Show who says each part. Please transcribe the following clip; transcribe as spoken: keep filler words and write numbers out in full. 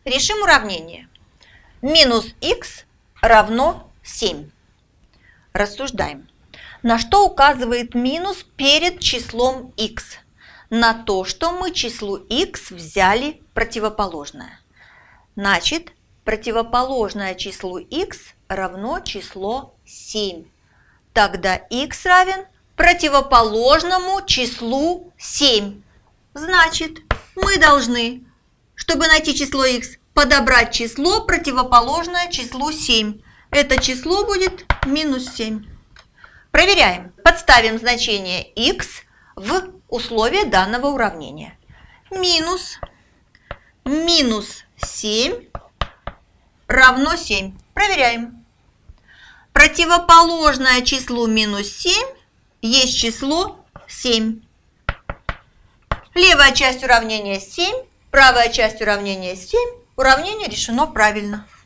Speaker 1: Решим уравнение. Минус х равно семь. Рассуждаем. На что указывает минус перед числом х? На то, что мы числу х взяли противоположное. Значит, противоположное числу х равно число семь. Тогда х равен противоположному числу семь. Значит, мы должны, чтобы найти число х, подобрать число, противоположное числу семь. Это число будет минус семь. Проверяем. Подставим значение х в условия данного уравнения. Минус, минус семь равно семь. Проверяем. Противоположное числу минус семь есть число семь. Левая часть уравнения семь, правая часть уравнения семь. Уравнение решено правильно.